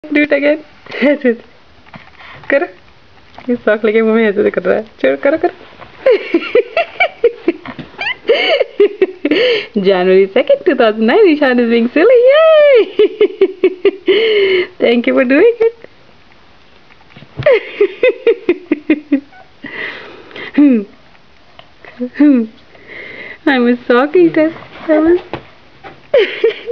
Do it again. ऐसे करो. ये सॉक लेके मुंह में ऐसे कर रहा है. चलो करो करो. January 2nd, 2009, Ishan is being silly. Yay! Thank you for doing it. I'm a sock eater.